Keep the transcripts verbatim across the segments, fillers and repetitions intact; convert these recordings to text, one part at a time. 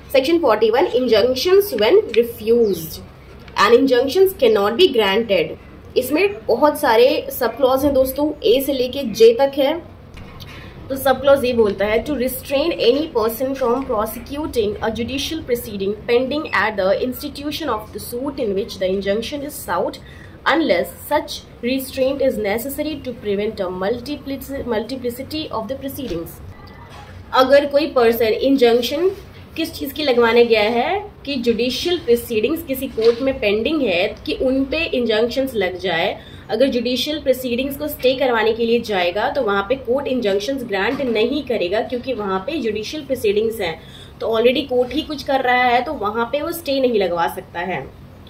Section forty one, injunctions when refused and injunctions can not be granted. इसमें बहुत सारे sub clause हैं दोस्तों, ए से लेके जे तक है। तो सब क्लॉज ये बोलता है to restrain any person from prosecuting a judicial proceeding pending at the institution of the suit in which the injunction is sought unless such restraint is necessary to prevent a multiplicity of the proceedings। अगर कोई person injunction किस चीज की लगवाने गया है कि judicial proceedings किसी कोर्ट में पेंडिंग है कि उन पे इंजंक्शंस लग जाए, अगर जुडिशियल प्रोसीडिंग्स को स्टे करवाने के लिए जाएगा तो वहां पे कोर्ट इंजंक्शंस ग्रांट नहीं करेगा, क्योंकि वहां पे जुडिशियल प्रोसीडिंग्स हैं तो ऑलरेडी कोर्ट ही कुछ कर रहा है, तो वहां पे वो स्टे नहीं लगवा सकता है।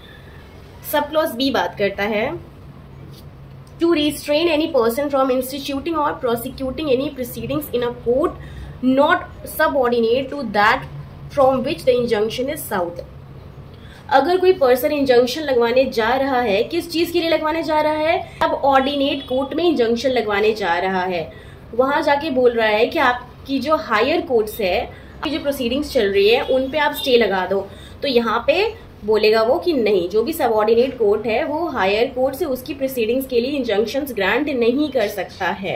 सब क्लॉज बी बात करता है to restrain any person from instituting और prosecuting any proceedings in a court not subordinate to that from which the injunction is sought. अगर कोई पर्सन इंजंक्शन लगवाने जा रहा है, किस चीज के लिए लगवाने जा रहा है, अब ऑर्डिनेट कोर्ट में इंजंक्शन लगवाने जा रहा है, वहां जाके बोल रहा है कि आपकी जो हायर कोर्ट्स है, आपकी जो प्रोसीडिंग्स चल रही है उन पे आप स्टे लगा दो, तो यहाँ पे बोलेगा वो कि नहीं, जो भी सबऑर्डिनेट कोर्ट है वो हायर कोर्ट से उसकी प्रोसीडिंग्स के लिए इंजंक्शंस ग्रांट नहीं कर सकता है।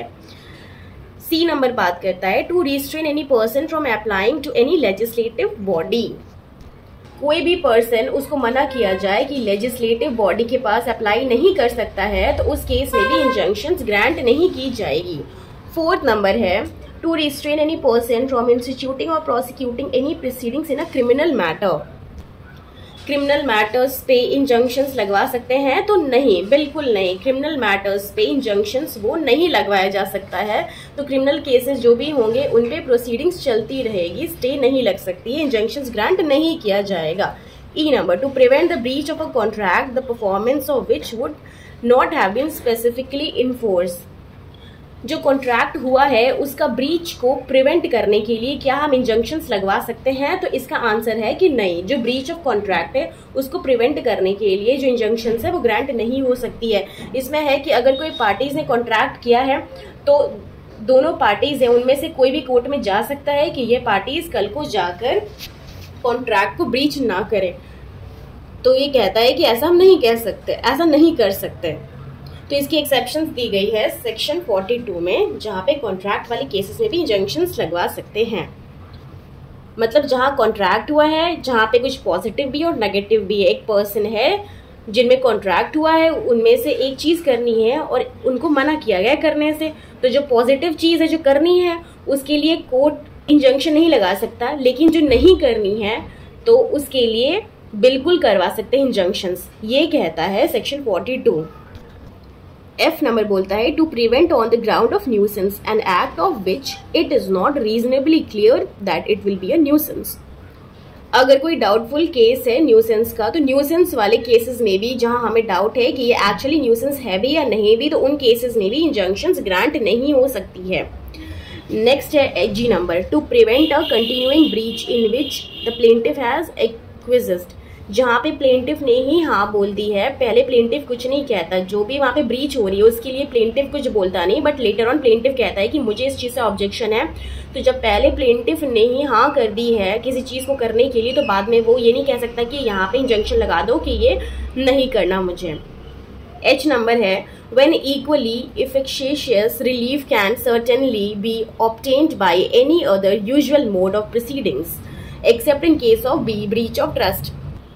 सी नंबर बात करता है to restrain any person from applying to any legislative body. कोई भी पर्सन उसको मना किया जाए कि लेजिस्लेटिव बॉडी के पास अप्लाई नहीं कर सकता है तो उस केस में भी इंजंक्शंस ग्रांट नहीं की जाएगी। फोर्थ नंबर है to restrain any person from instituting और prosecuting any proceedings in a criminal matter. Criminal matters पे इंजंक्शंस लगवा सकते हैं तो नहीं, बिल्कुल नहीं, क्रिमिनल मैटर्स पे इंजंक्शंस वो नहीं लगवाया जा सकता है। तो क्रिमिनल केसेस जो भी होंगे उन पे प्रोसीडिंग्स चलती रहेगी, स्टे नहीं लग सकती है, इंजंक्शंस ग्रांट नहीं किया जाएगा। E number to prevent the breach of a contract the performance of which would not have been specifically enforce. जो कॉन्ट्रैक्ट हुआ है उसका ब्रीच को प्रिवेंट करने के लिए क्या हम इंजंक्शंस लगवा सकते हैं, तो इसका आंसर है कि नहीं, जो ब्रीच ऑफ कॉन्ट्रैक्ट है उसको प्रिवेंट करने के लिए जो इंजंक्शंस है वो ग्रांट नहीं हो सकती है। इसमें है कि अगर कोई पार्टीज ने कॉन्ट्रैक्ट किया है तो दोनों पार्टीज हैं उनमें से कोई भी कोर्ट में जा सकता है कि ये पार्टीज कल को जाकर कॉन्ट्रैक्ट को ब्रीच ना करे, तो ये कहता है कि ऐसा हम नहीं कह सकते, ऐसा नहीं कर सकते। तो इसकी एक्सेप्शंस दी गई है सेक्शन फोर्टी टू में, जहां पे कॉन्ट्रैक्ट वाले केसेस में भी इंजंक्शंस लगवा सकते हैं। मतलब जहां कॉन्ट्रैक्ट हुआ है, जहां पे कुछ पॉजिटिव भी और नेगेटिव भी है, एक पर्सन है जिनमें कॉन्ट्रैक्ट हुआ है उनमें से एक चीज करनी है और उनको मना किया गया करने से, तो जो पॉजिटिव चीज है जो करनी है उसके लिए कोर्ट इंजंक्शन नहीं लगा सकता, लेकिन जो नहीं करनी है तो उसके लिए बिल्कुल करवा सकते हैं इंजंक्शंस। ये कहता है section forty two. F number बोलता है to prevent on the ground of nuisance an act of which it is not reasonably clear that it will be a nuisance. अगर कोई डाउटफुल केस है न्यूसेंस का, तो न्यूसेंस वाले cases में भी जहां हमें डाउट है कि ये एक्चुअली न्यूसेंस है भी या नहीं भी, तो उन केसेस में भी इंजंक्शंस ग्रांट नहीं हो सकती है। नेक्स्ट है H G number to prevent a continuing breach in which the plaintiff has acquiesced. जहाँ पे प्लेंटिफ ने ही हाँ बोल दी है, पहले प्लेंटिफ कुछ नहीं कहता, जो भी वहां पे ब्रीच हो रही है उसके लिए प्लेंटिफ कुछ बोलता नहीं, बट लेटर ऑन प्लेंटिफ कहता है कि मुझे इस चीज से ऑब्जेक्शन है। तो जब पहले प्लेंटिफ ने ही हाँ कर दी है किसी चीज को करने के लिए, तो बाद में वो ये नहीं कह सकता कि यहाँ पे इंजंक्शन लगा दो कि ये नहीं करना मुझे। एच नंबर है when equally efficacious relief can certainly be obtained by any other usual mode of proceedings except in case of B breach of trust।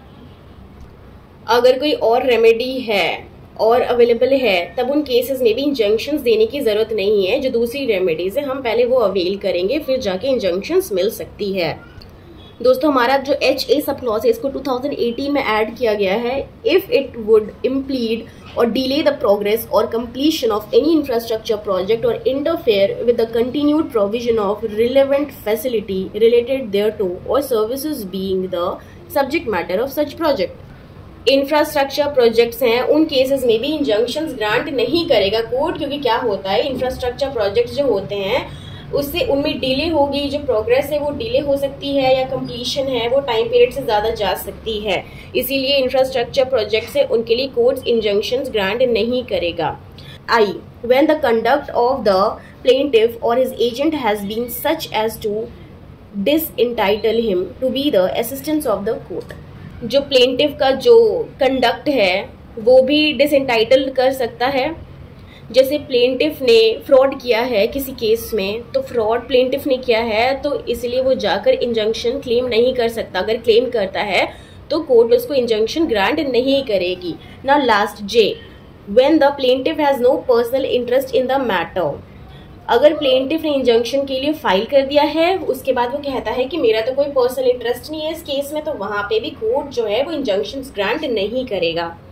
अगर कोई और रेमेडी है और अवेलेबल है तब उन केसेस में भी इंजंक्शंस देने की जरूरत नहीं है। जो दूसरी रेमेडीज है हम पहले वो अवेल करेंगे, फिर जाके इंजंक्शंस मिल सकती है। दोस्तों हमारा जो एच ए सब क्लॉज है इसको टू थाउजेंड एटीन में ऐड किया गया है। If it would impede or delay the progress or completion of any infrastructure project or interfere with the continued provision of relevant facility related thereto or services being the subject matter of such project। Infrastructure projects हैं उन cases में भी injunctions grant नहीं करेगा court, क्योंकि क्या होता है इंफ्रास्ट्रक्चर प्रोजेक्ट्स जो होते हैं उससे उनमें डिले होगी, जो प्रोग्रेस है वो डिले हो सकती है या कंप्लीशन है वो टाइम पीरियड से ज्यादा जा सकती है, इसीलिए इंफ्रास्ट्रक्चर प्रोजेक्ट्स है उनके लिए कोर्ट इंजंक्शंस ग्रांट नहीं करेगा। I when the conduct of the plaintiff or his agent has been such as to disentitle him to be the assistance of the court. जो प्लेंटिफ का जो कंडक्ट है वो भी डिसइंटाइटल कर सकता है। जैसे प्लेंटिफ ने फ्रॉड किया है किसी केस में, तो फ्रॉड प्लेंटिफ ने किया है तो इसलिए वो जाकर इंजंक्शन क्लेम नहीं कर सकता। अगर क्लेम करता है तो कोर्ट उसको इंजंक्शन ग्रांट नहीं करेगी। ना लास्ट जे, when the plaintiff has no personal interest in the matter. अगर प्लेंटिफ ने इंजंक्शन के लिए फाइल कर दिया है, उसके बाद वो कहता है कि मेरा तो कोई पर्सनल इंटरेस्ट नहीं है इस केस में, तो वहां पे भी कोर्ट जो है वो इंजंक्शन ग्रांट नहीं करेगा।